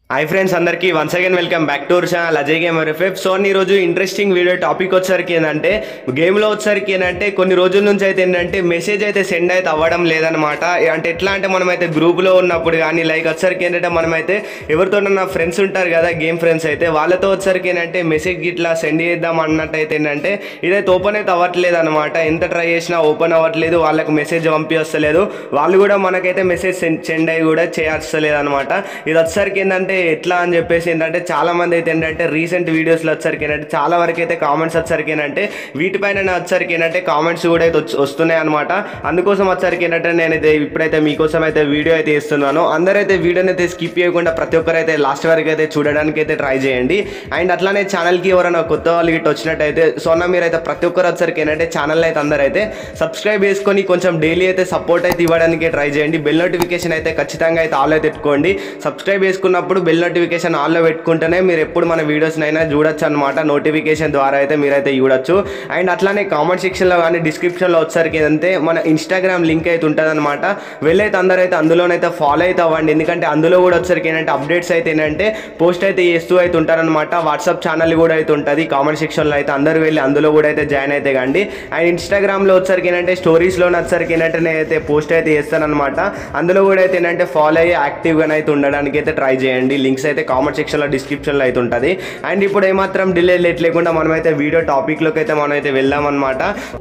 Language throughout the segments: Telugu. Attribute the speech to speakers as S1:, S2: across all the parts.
S1: హాయ్ ఫ్రెండ్స్, అందరికీ once again welcome back to our channel Ajay gamer FF. So ఈ రోజు ఇంట్రెస్టింగ్ వీడియో టాపిక్ వచ్చేసరికి ఏంటంటే గేమ్లో వచ్చేసరికి ఏంటంటే కొన్ని రోజుల నుంచి అయితే ఏంటంటే మెసేజ్ అయితే సెండ్ అయితే అవ్వడం లేదనమాట. అంటే ఎట్లా అంటే మనమైతే గ్రూప్లో ఉన్నప్పుడు కానీ లైక్ వచ్చేసరికి ఏంటంటే మనమైతే ఎవరితోనన్నా ఫ్రెండ్స్ ఉంటారు కదా, గేమ్ ఫ్రెండ్స్ అయితే వాళ్ళతో వచ్చేసరికి ఏంటంటే మెసేజ్ ఇట్లా సెండ్ చేద్దాం అన్నట్టు అయితే ఏంటంటే ఇదైతే ఓపెన్ అయితే అవ్వట్లేదు అనమాట. ఎంత ట్రై చేసినా ఓపెన్ అవ్వట్లేదు, వాళ్ళకి మెసేజ్ పంపించలేదు, వాళ్ళు కూడా మనకైతే మెసేజ్ సెండ్ అయ్యి కూడా చేయలేదు అనమాట. ఇది వచ్చేసరికి ఏంటంటే ఎట్లా అని చెప్పేసి ఏంటంటే చాలా మంది అయితే ఏంటంటే రీసెంట్ వీడియోస్లో వచ్చరికి ఏంటంటే చాలా వరకు అయితే కామెంట్స్ వచ్చరికి ఏంటంటే వీటిపైన వచ్చరికి ఏంటంటే కామెంట్స్ కూడా అయితే వస్తున్నాయి అనమాట. అందుకోసం వచ్చరికి ఏంటంటే నేనైతే ఇప్పుడైతే మీకోసం అయితే వీడియో అయితే ఇస్తున్నాను. అందరైతే వీడియోని అయితే స్కిప్ చేయకుండా ప్రతి ఒక్కరైతే లాస్ట్ వరకు అయితే చూడడానికి అయితే ట్రై చేయండి. అండ్ అట్లానే ఛానల్కి ఎవరైనా కొత్త వాళ్ళు ఇటు వచ్చినట్టయితే మీరైతే ప్రతి ఒక్కరు వచ్చరికి ఏంటంటే ఛానల్ అయితే అందరైతే సబ్స్క్రైబ్ చేసుకొని కొంచెం డైలీ అయితే సపోర్ట్ అయితే ఇవ్వడానికి ట్రై చేయండి. బెల్ నోటిఫికేషన్ అయితే ఖచ్చితంగా అయితే ఆల్ అయితే పెట్టుకోండి. సబ్స్క్రైబ్ చేసుకున్నప్పుడు బెల్ నోటిఫికేషన్ ఆన్లో పెట్టుకుంటేనే మీరు ఎప్పుడు మన వీడియోస్నైనా చూడొచ్చు అనమాట. నోటిఫికేషన్ ద్వారా అయితే మీరైతే చూడొచ్చు. అండ్ అట్లానే కామెంట్ సెక్షన్లో కానీ డిస్క్రిప్షన్లో వచ్చేసరికి ఏంటంటే మన ఇన్స్టాగ్రామ్ లింక్ అయితే ఉంటుంది అనమాట. వెళ్ళైతే అందరైతే అందులోనైతే ఫాలో అయితే అవ్వండి. ఎందుకంటే అందులో కూడా వచ్చేసరికి ఏంటంటే అప్డేట్స్ అయితే ఏంటంటే పోస్ట్ అయితే చేస్తూ అయితే ఉంటారనమాట. వాట్సాప్ ఛానల్ కూడా అయితే ఉంటుంది కామెంట్ సెక్షన్లో, అయితే అందరూ వెళ్ళి అందులో కూడా అయితే జాయిన్ అయితే కండి. అండ్ ఇన్స్టాగ్రామ్లో వచ్చేసరికి ఏంటంటే స్టోరీస్లో వచ్చేసరికి ఏంటంటే నేనైతే పోస్ట్ అయితే చేస్తానమాట. అందులో కూడా అయితే ఏంటంటే ఫాలో అయ్యి యాక్టివ్గా అయితే ఉండడానికి అయితే ట్రై చేయండి. లింక్స్ అయితే కామెంట్ సెక్షన్లో డిస్క్రిప్షన్లో అయితే ఉంటుంది. అండ్ ఇప్పుడు ఏమాత్రం డిలే లేకుండా మనమైతే వీడియో టాపిక్లోకి అయితే మనమైతే వెళ్దామన్నమాట.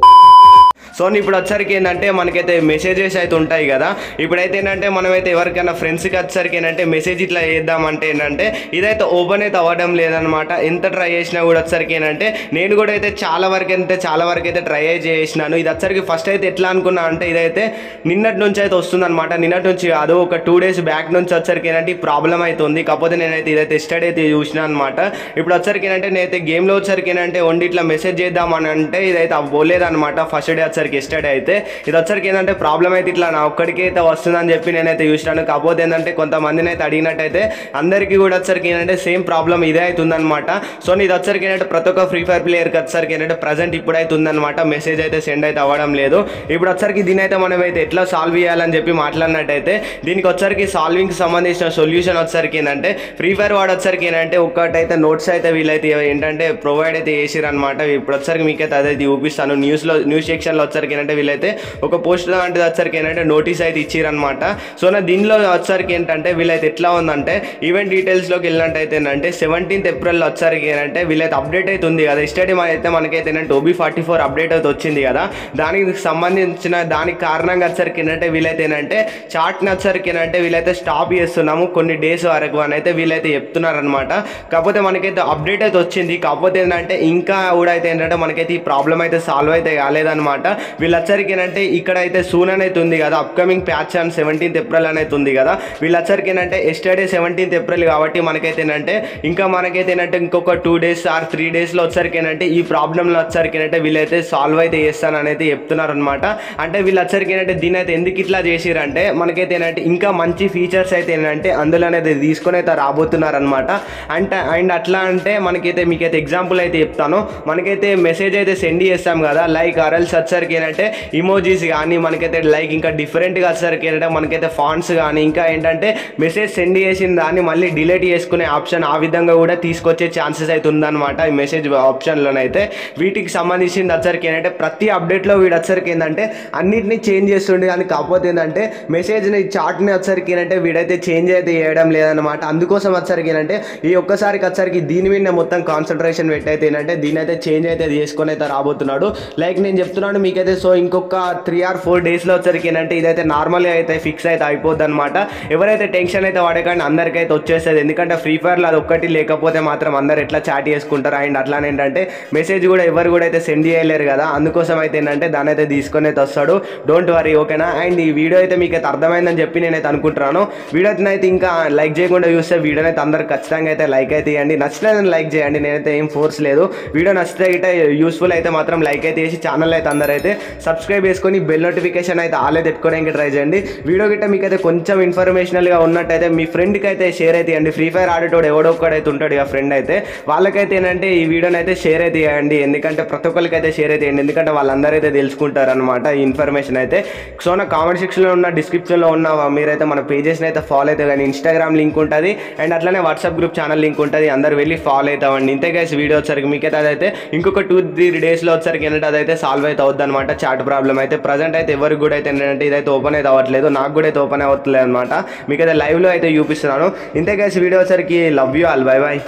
S1: సో ఇప్పుడు వచ్చరికి ఏంటంటే మనకైతే మెసేజెస్ అయితే ఉంటాయి కదా. ఇప్పుడైతే ఏంటంటే మనమైతే ఎవరికైనా ఫ్రెండ్స్కి వచ్చరికి ఏంటంటే మెసేజ్ ఇట్లా చేద్దామంటే ఏంటంటే ఇదైతే ఓపెన్ అయితే అవ్వడం లేదనమాట. ఎంత ట్రై చేసినా కూడా వచ్చరికి ఏంటంటే నేను కూడా అయితే చాలా వరకు అయితే ట్రై చేసినాను. ఇది వచ్చరికి ఫస్ట్ అయితే ఎట్లా అనుకున్నా అంటే ఇదైతే నిన్నటి నుంచి అయితే వస్తుందన్నమాట. నిన్నటి నుంచి కాదు, ఒక 2 days బ్యాక్ నుంచి వచ్చరికి ఏంటంటే ఈ ప్రాబ్లం అవుతుంది. కాకపోతే నేనైతే ఇదైతే స్టడీ అయితే చూసినా అనమాట. ఇప్పుడు వచ్చరికి ఏంటంటే నేనైతే గేమ్లో వచ్చరికి ఏంటంటే వండి ఇట్లా మెసేజ్ చేద్దామని అంటే ఇదైతే అవ్వలేదన్నమాట. ఫస్ట్ డే వచ్చరికి స్టడీ అయితే ఇది వచ్చరికి ఏంటంటే ప్రాబ్లం అయితే ఇట్లా నా ఒక్కడికి అయితే వస్తుందని చెప్పి నేనైతే చూసినాను. కాకపోతే ఏంటంటే కొంతమందిని అయితే అడిగినట్టయితే అందరికీ కూడా వచ్చరికి ఏంటంటే సేమ్ ప్రాబ్లం ఇదే అవుతుందన్నమాట. సో ఇది వచ్చరికి ఏంటంటే ప్రతి ఒక్క ఫ్రీ ఫైర్ ప్లేయర్కి వచ్చరికి ఏంటంటే ప్రజెంట్ ఇప్పుడైతే ఉందన్నమాట. మెసేజ్ అయితే సెండ్ అయితే అవ్వడం లేదు. ఇప్పుడు వచ్చరికి దీని అయితే మనం అయితే ఎట్లా సాల్వ్ చేయాలని చెప్పి మాట్లాడినట్టయితే దీనికి వచ్చరికి సాల్వింగ్కి సంబంధించిన సొల్యూషన్ వచ్చరికి ఏంటంటే ఫ్రీ ఫైర్ వాడు వచ్చరికి ఏంటంటే ఒకటైతే నోట్స్ అయితే వీళ్ళైతే ఏంటంటే ప్రొవైడ్ అయితే చేసిరనమాట. ఇప్పుడు వచ్చరికి మీకైతే అదైతే చూపిస్తాను. న్యూస్ సెక్షన్లో వచ్చరికి ఏంటంటే వీళ్ళైతే ఒక పోస్ట్ లాంటిది వచ్చరికి ఏంటంటే నోటీస్ అయితే ఇచ్చిరనమాట. సో దీనిలో వచ్చరికి ఏంటంటే వీళ్ళైతే ఎట్లా ఉందంటే ఈవెంట్ డీటెయిల్స్లోకి వెళ్ళినట్టయితే ఏంటంటే 17th April వచ్చరికి ఏంటంటే వీళ్ళైతే అప్డేట్ అయితే ఉంది కదా. స్టేడియం అయితే మనకైతే ఏంటంటే OB44 అప్డేట్ అయితే వచ్చింది కదా. దానికి సంబంధించిన దానికి కారణంగా వచ్చరికి ఏంటంటే వీళ్ళైతే ఏంటంటే చాట్ని వచ్చరికి ఏంటంటే వీళ్ళైతే స్టాప్ చేస్తున్నాము కొన్ని డేస్ వరకు అని అయితే వీళ్ళైతే చెప్తున్నారనమాట. కాకపోతే మనకైతే అప్డేట్ అయితే వచ్చింది. కాకపోతే ఏంటంటే ఇంకా కూడా అయితే ఏంటంటే మనకైతే ఈ ప్రాబ్లం అయితే సాల్వ్ అయితే కాలేదన్నమాట. వీళ్ళు వచ్చరికి ఏంటంటే ఇక్కడ అయితే సూన్ అనేది ఉంది కదా, అప్కమింగ్ ప్యాచ్ అని 17th April అనేది ఉంది కదా. వీళ్ళు వచ్చరికి ఏంటంటే ఎస్టర్డే 17th April కాబట్టి మనకైతే ఏంటంటే ఇంకా మనకైతే ఏంటంటే ఇంకొక 2 days or 3 daysలో వచ్చరికి ఏంటంటే ఈ ప్రాబ్లంలో వచ్చరికి ఏంటంటే వీళ్ళైతే సాల్వ్ అయితే చేస్తానని అయితే చెప్తున్నారనమాట. అంటే వీళ్ళు వచ్చరికి ఏంటంటే దీని అయితే ఎందుకు ఇట్లా చేసిరంటే మనకైతే ఏంటంటే ఇంకా మంచి ఫీచర్స్ అయితే ఏంటంటే అందులో అనేది తీసుకొని అయితే రాబోతున్నారనమాట. అండ్ అట్లా అంటే మనకైతే మీకైతే ఎగ్జాంపుల్ అయితే చెప్తాను. మనకైతే మెసేజ్ అయితే సెండ్ చేస్తాం కదా, లైక్ ఆర్ఎల్స్ వచ్చరికి ఏంటంటే ఇమోజీస్ కానీ మనకైతే లైక్ ఇంకా డిఫరెంట్గా వచ్చరికి ఏంటంటే మనకైతే ఫాంట్స్ కానీ ఇంకా ఏంటంటే మెసేజ్ సెండ్ చేసిన దాన్ని మళ్ళీ డిలీట్ చేసుకునే ఆప్షన్ ఆ విధంగా కూడా తీసుకొచ్చే ఛాన్సెస్ అయితే ఉందన్నమాట ఈ మెసేజ్ ఆప్షన్లోనైతే. వీటికి సంబంధించింది వచ్చరికి ఏంటంటే ప్రతి అప్డేట్లో వీడు వచ్చరికి ఏంటంటే అన్నింటినీ చేంజ్ చేస్తుండే. కానీ కాకపోతే ఏంటంటే మెసేజ్ని చాట్ని వచ్చరికి ఏంటంటే వీడైతే చేంజ్ అయితే చేయడం లేదనమాట. అందుకోసం వచ్చరికి ఏంటంటే ఈ ఒక్కసారికి వచ్చరికి దీని మీద మొత్తం కాన్సన్ట్రేషన్ పెట్టయితే ఏంటంటే దీని అయితే చేంజ్ అయితే చేసుకొని అయితే రాబోతున్నాడు. లైక్ నేను చెప్తున్నాను మీకైతే. సో ఇంకొక 3 or 4 daysలో వచ్చరికి ఏంటంటే ఇదైతే నార్మల్గా అయితే ఫిక్స్ అయితే అయిపోద్ది అనమాట. ఎవరైతే టెన్షన్ అయితే పడకండి, అందరికైతే వచ్చేస్తుంది. ఎందుకంటే ఫ్రీ ఫైర్లో అది ఒక్కటి లేకపోతే మాత్రం అందరు ఎట్లా చాట్ చేసుకుంటారు. అండ్ అట్లానే ఏంటంటే మెసేజ్ కూడా ఎవరు కూడా అయితే సెండ్ చేయలేరు కదా. అందుకోసం అయితే ఏంటంటే దాని అయితే తీసుకొని అయితే వస్తాడు. డోంట్ వరీ, ఓకేనా. అండ్ ఈ వీడియో అయితే మీకు అయితే అర్థమైందని చెప్పి నేనైతే అనుకుంటున్నాను. వీడియోని అయితే ఇంకా లైక్ చేయకుండా చూస్తే వీడియోని అయితే అందరు ఖచ్చితంగా అయితే లైక్ అయితే ఇవ్వండి. నచ్చితే లైక్ చేయండి, నేనైతే ఏం ఫోర్స్ లేదు. వీడియో నచ్చితే ఇట యూస్ఫుల్ అయితే మాత్రం లైక్ అయితే చేసి ఛానల్ అయితే అందరైతే సబ్స్క్రైబ్ చేసుకొని బెల్ నోటిఫికేషన్ అయితే ఆలే పెట్టుకోవడానికి ట్రై చేయండి. వీడియో గిట్ట మీకైతే కొంచెం ఇన్ఫర్మేషనల్గా ఉన్నట్టయితే మీ ఫ్రెండ్కి అయితే షేర్ అయితే ఇవ్వండి. ఫ్రీ ఫైర్ ఆడేటోడు ఎవడో ఒక్కడైతే ఉంటాడు ఆ ఫ్రెండ్ అయితే, వాళ్ళకైతే ఏంటంటే ఈ వీడియోని అయితే షేర్ అయితే చేయండి. ఎందుకంటే ప్రతి ఒక్కరికి అయితే షేర్ అయితే చేయండి, ఎందుకంటే వాళ్ళందరూ అయితే తెలుసుకుంటారు అనమాట ఈ ఇన్ఫర్మేషన్ అయితే. సో నా కామెంట్ సెక్షన్లో ఉన్న డిస్క్రిప్షన్లో ఉన్న మీరైతే మన పేజెస్ని అయితే ఫాలో అయితే, కానీ ఇన్స్టాగ్రామ్ లింక్ ఉంటుంది అండ్ అట్లనే వాట్సాప్ గ్రూప్ ఛానల్ లింక్ ఉంటుంది, అందరు వెళ్ళి ఫాలో అవుతామండి. ఇంతే గైస్ వీడియో వచ్చరికి మీకైతే అదైతే ఇంకొక 2-3 డేస్లో వచ్చరికి ఏంటంటే అదైతే సాల్వ్ అయితే అవుద్ది అనమాట చాట్ ప్రాబ్లం అయితే. ప్రజెంట్ అయితే ఎవరికి కూడా అయితే ఏంటంటే ఇదైతే ఓపెన్ అయితే అవ్వట్లేదు, నాకు కూడా అయితే ఓపెన్ అవ్వట్లేదు అనమాట. మీకైతే లైవ్లో అయితే చూపిస్తున్నాను. ఇంతే గైస్ వీడియో వచ్చరికి love you all, bye bye.